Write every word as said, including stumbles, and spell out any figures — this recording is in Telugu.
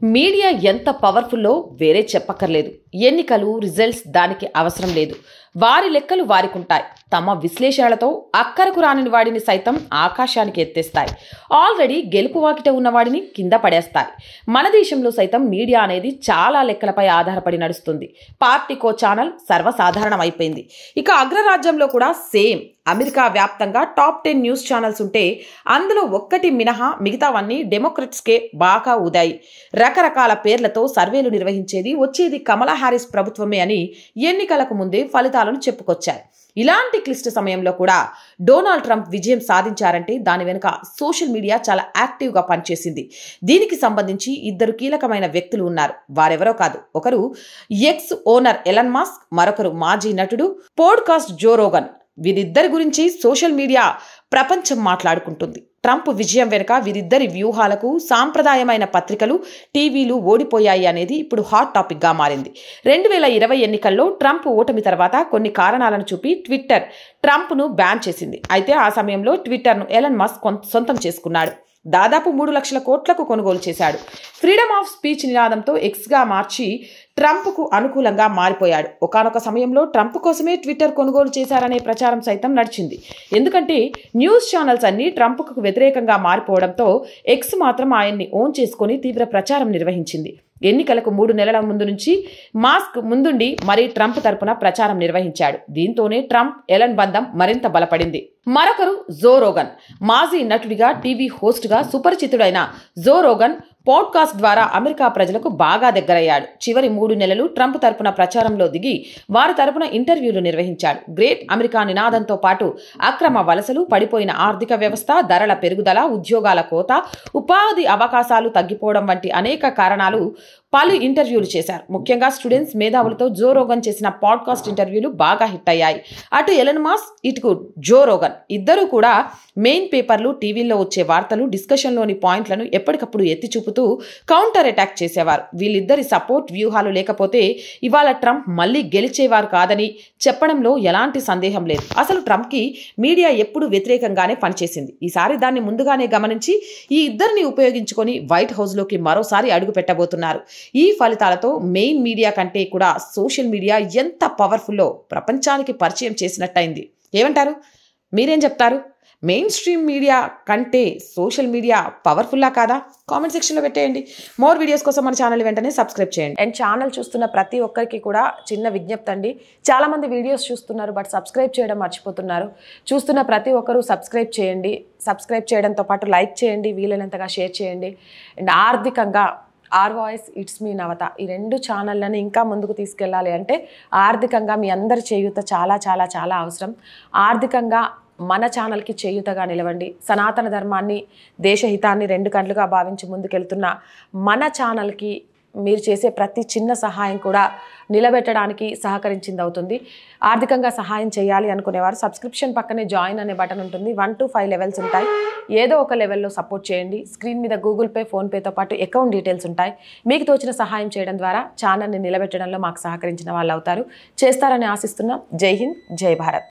మీడియా ఎంత పవర్ఫుల్లో వేరే చెప్పక్కర్లేదు. ఎన్నికలు రిజల్ట్స్ దానికి అవసరం లేదు. వారి లెక్కలు వారికుంటాయి. తమ విశ్లేషణలతో అక్కరకు రాని వాడిని సైతం ఆకాశానికి ఎత్తేస్తాయి. ఆల్రెడీ గెలుపు వాకిట ఉన్నవాడిని కింద పడేస్తాయి. మన దేశంలో సైతం మీడియా అనేది చాలా లెక్కలపై ఆధారపడి నడుస్తుంది. పార్టీకో ఛానల్ సర్వసాధారణం అయిపోయింది. ఇక అగ్రరాజ్యంలో కూడా సేమ్. అమెరికా వ్యాప్తంగా టాప్ టెన్ న్యూస్ ఛానల్స్ ఉంటే అందులో ఒక్కటి మినహా మిగతావన్నీ డెమోక్రట్స్కే బాగా ఊదాయి. రకరకాల పేర్లతో సర్వేలు నిర్వహించేది వచ్చేది కమలా హ్యారిస్ ప్రభుత్వమే అని ఎన్నికలకు ముందే ఫలితాలను చెప్పుకొచ్చారు. ఇలాంటి క్లిష్ట సమయంలో కూడా డొనాల్డ్ ట్రంప్ విజయం సాధించారంటే దాని వెనుక సోషల్ మీడియా చాలా యాక్టివ్గా పనిచేసింది. దీనికి సంబంధించి ఇద్దరు కీలకమైన వ్యక్తులు ఉన్నారు. వారెవరో కాదు, ఒకరు ఎక్స్ ఓనర్ ఎలన్ మస్క్, మరొకరు మాజీ నటుడు పోడ్కాస్ట్ జో రోగన్. వీరిద్దరి గురించి సోషల్ మీడియా ప్రపంచం మాట్లాడుకుంటుంది. ట్రంప్ విజయం వెనుక వీరిద్దరి వ్యూహాలకు సాంప్రదాయమైన పత్రికలు, టీవీలు ఓడిపోయాయి అనేది ఇప్పుడు హాట్ టాపిక్గా మారింది. రెండు వేల ఇరవై ఎన్నికల్లో ట్రంప్ ఓటమి తర్వాత కొన్ని కారణాలను చూపి ట్విట్టర్ ట్రంప్ను బ్యాన్ చేసింది. అయితే ఆ సమయంలో ట్విట్టర్ను ఎలన్ మస్క్ సొంతం చేసుకున్నాడు. దాదాపు మూడు లక్షల కోట్లకు కొనుగోలు చేశాడు. ఫ్రీడమ్ ఆఫ్ స్పీచ్ నినాదంతో ఎక్స్గా మార్చి ట్రంప్కు అనుకూలంగా మారిపోయాడు. ఒకానొక సమయంలో ట్రంప్ కోసమే ట్విట్టర్ కొనుగోలు చేశారనే ప్రచారం సైతం నడిచింది. ఎందుకంటే న్యూస్ ఛానల్స్ అన్ని ట్రంప్కు వ్యతిరేకంగా మారిపోవడంతో ఎక్స్ మాత్రం ఆయన్ని ఓన్ చేసుకుని తీవ్ర ప్రచారం నిర్వహించింది. ఎన్నికలకు మూడు నెలల ముందు నుంచి మాస్క్ ముందుండి మరీ ట్రంప్ తరపున ప్రచారం నిర్వహించాడు. దీంతోనే ట్రంప్ ఎలన్ బంధం మరింత బలపడింది. మరొకరు జో రోగన్. మాజీ నటుడిగా, టీవీ హోస్ట్గా సుపరిచితుడైన జో రోగన్ పాడ్కాస్ట్ ద్వారా అమెరికా ప్రజలకు బాగా దగ్గరయ్యాడు. చివరి మూడు నెలలు ట్రంప్ తరపున ప్రచారంలో దిగి వారి తరపున ఇంటర్వ్యూలు నిర్వహించాడు. గ్రేట్ అమెరికా నినాదంతో పాటు అక్రమ వలసలు, పడిపోయిన ఆర్థిక వ్యవస్థ, ధరల పెరుగుదల, ఉద్యోగాల కోత, ఉపాధి అవకాశాలు తగ్గిపోవడం వంటి అనేక కారణాలు పలు ఇంటర్వ్యూలు చేశారు. ముఖ్యంగా స్టూడెంట్స్, మేధావులతో జో రోగన్ చేసిన పాడ్కాస్ట్ ఇంటర్వ్యూలు బాగా హిట్ అయ్యాయి. అటు ఎలన్ మస్క్, ఇటు జో రోగన్ ఇద్దరూ కూడా మెయిన్ పేపర్లు, టీవీల్లో వచ్చే వార్తలు, డిస్కషన్లోని పాయింట్లను ఎప్పటికప్పుడు ఎత్తి చూపుతూ కౌంటర్ అటాక్ చేసేవారు. వీళ్ళిద్దరి సపోర్ట్ వ్యూహాలు లేకపోతే ఇవాళ ట్రంప్ మళ్ళీ గెలిచేవారు కాదని చెప్పడంలో ఎలాంటి సందేహం లేదు. అసలు ట్రంప్కి మీడియా ఎప్పుడు వ్యతిరేకంగానే పనిచేసింది. ఈసారి దాన్ని ముందుగానే గమనించి ఈ ఇద్దరిని ఉపయోగించుకొని వైట్ హౌస్లోకి మరోసారి అడుగు పెట్టబోతున్నారు. ఈ ఫలితాలతో మెయిన్ మీడియా కంటే కూడా సోషల్ మీడియా ఎంత పవర్ఫుల్లో ప్రపంచానికి పరిచయం చేసినట్టయింది. ఏమంటారు? మీరేం చెప్తారు? మెయిన్ స్ట్రీమ్ మీడియా కంటే సోషల్ మీడియా పవర్ఫుల్లా కాదా? కామెంట్ సెక్షన్లో పెట్టేయండి. మోర్ వీడియోస్ కోసం మన ఛానల్ వెంటనే సబ్స్క్రైబ్ చేయండి. అండ్ ఛానల్ చూస్తున్న ప్రతి ఒక్కరికి కూడా చిన్న విజ్ఞప్తి అండి. చాలామంది వీడియోస్ చూస్తున్నారు బట్ సబ్స్క్రైబ్ చేయడం మర్చిపోతున్నారు. చూస్తున్న ప్రతి ఒక్కరూ సబ్స్క్రైబ్ చేయండి. సబ్స్క్రైబ్ చేయడంతో పాటు లైక్ చేయండి, వీలైనంతగా షేర్ చేయండి. అండ్ ఆర్థికంగా our voice, it's me Navatha ఈ రెండు ఛానళ్ళని ఇంకా ముందుకు తీసుకెళ్ళాలి అంటే ఆర్థికంగా మీ అందరి చేయూత చాలా చాలా చాలా అవసరం. ఆర్థికంగా మన ఛానల్కి చేయూతగా నిలవండి. సనాతన ధర్మాన్ని, దేశహితాన్ని రెండు కళ్ళుగా భావించి ముందుకెళ్తున్న మన ఛానల్కి మీరు చేసే ప్రతి చిన్న సహాయం కూడా నిలబెట్టడానికి సహకరించింది అవుతుంది. ఆర్థికంగా సహాయం చేయాలి అనుకునేవారు సబ్స్క్రిప్షన్ పక్కనే జాయిన్ అనే బటన్ ఉంటుంది. వన్ టు ఫైవ్ లెవెల్స్ ఉంటాయి. ఏదో ఒక లెవెల్లో సపోర్ట్ చేయండి. స్క్రీన్ మీద గూగుల్ పే, ఫోన్పేతో పాటు అకౌంట్ డీటెయిల్స్ ఉంటాయి. మీకు తోచిన సహాయం చేయడం ద్వారా ఛానల్ని నిలబెట్టడంలో మాకు సహకరించిన వాళ్ళు అవుతారు. చేస్తారని ఆశిస్తున్నాం. జై హింద్, జై భారత్.